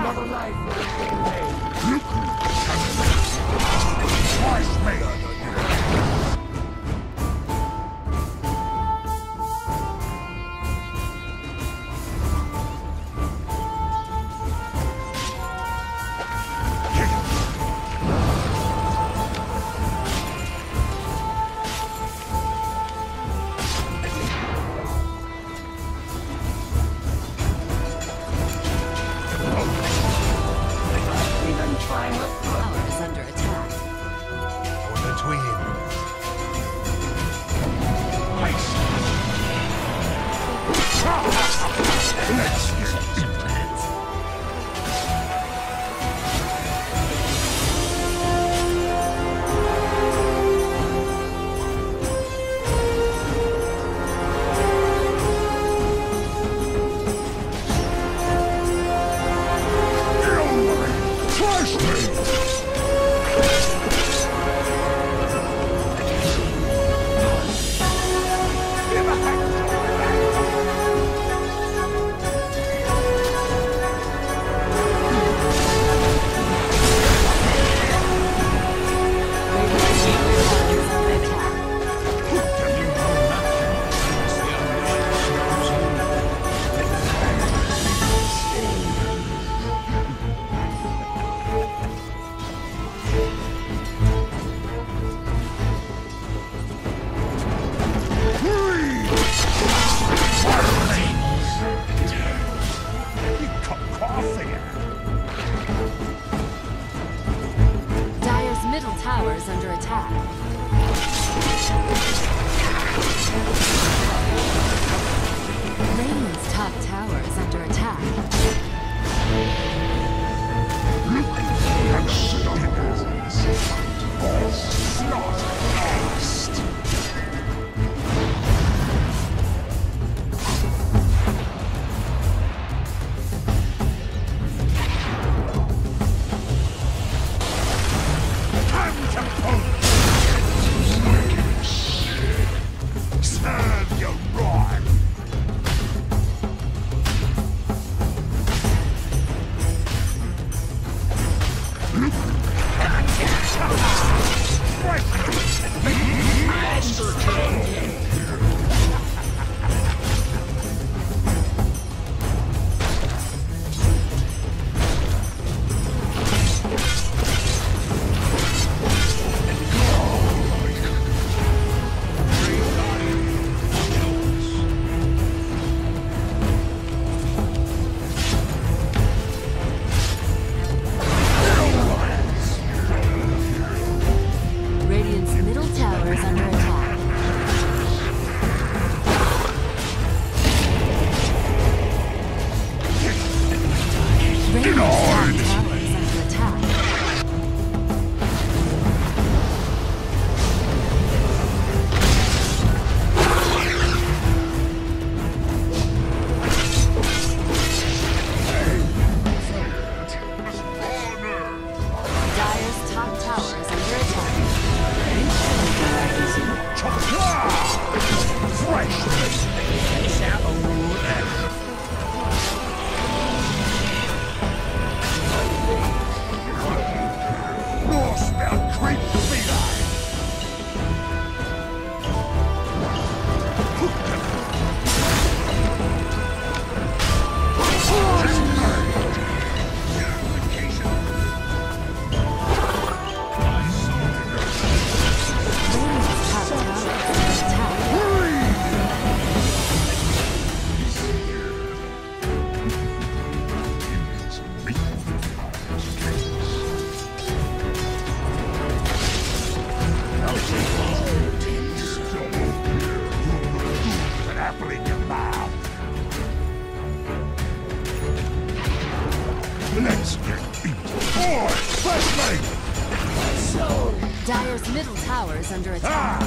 Dire's middle tower is under attack.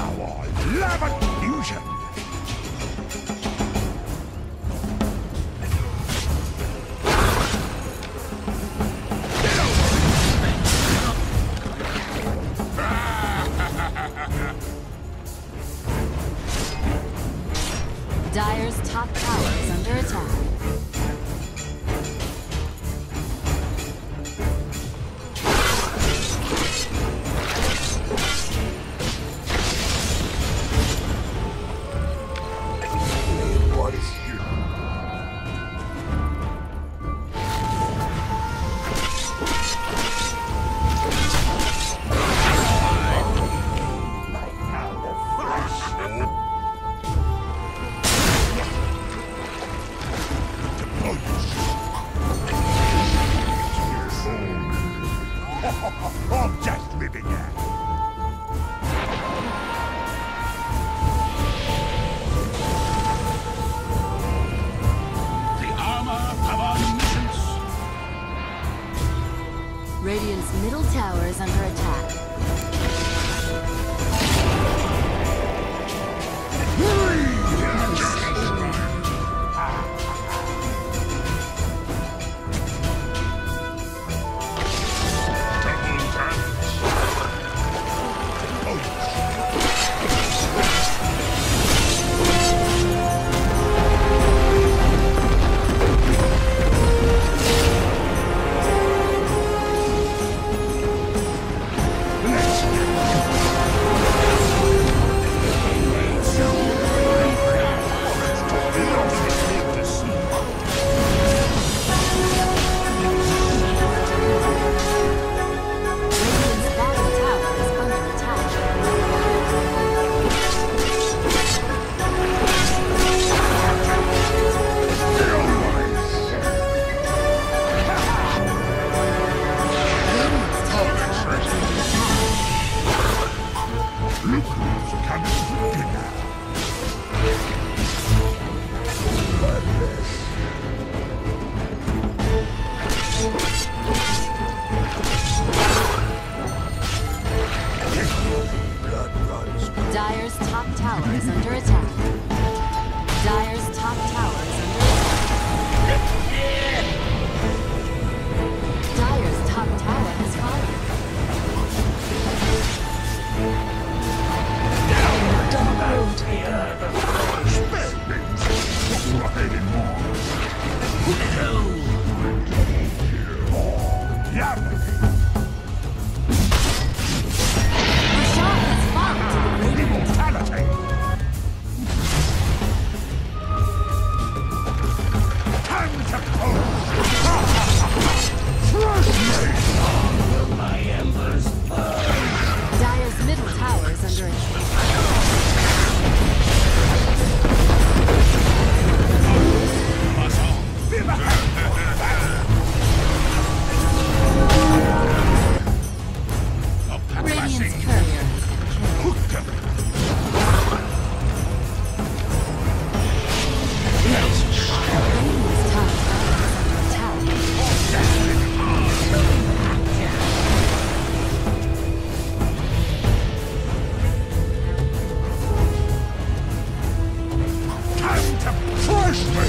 Lava fusion! Dire's top tower is under attack. Dire's middle tower is under attack. Dire's top tower is under attack. Dire's top tower is under attack. Dire's top tower has fallen. Dire's middle tower is under attack. Radiant's courier has been killed. Radiant's top tower is under attack. Time to crush me!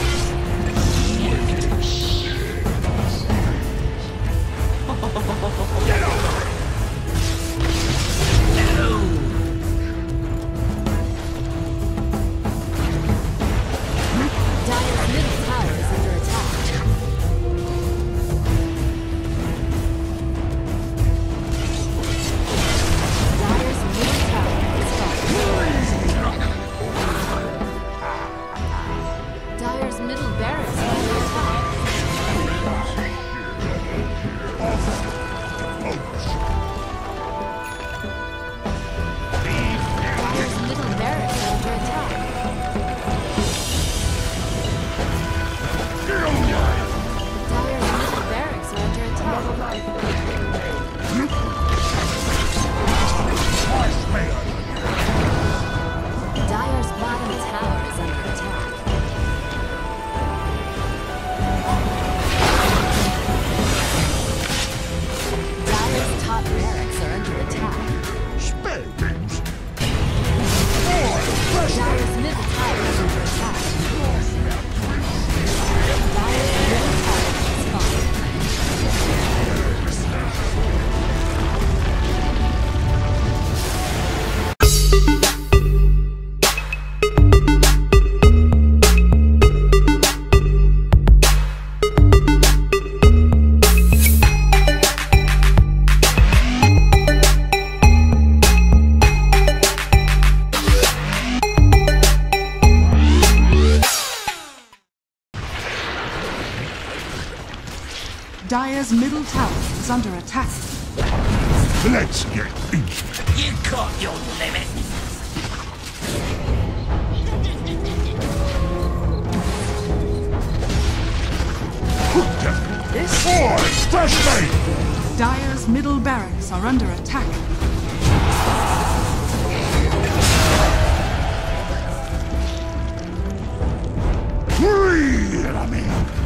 Get over it! Dire's middle tower is under attack. Dire's middle tower is falling. Dire's middle barracks is under attack. Dire's middle barracks is under attack. Dire's middle barracks are under attack. Dire's bottom tower is under attack. Dire's top barracks are under attack. Spellings! Dire's middle tower is under attack. Dire's middle tower is falling. Dire's middle tower is under attack. Let's get into it. You caught your limit. Boy, fresh me! Dire's middle barracks are under attack. Breathe, I mean.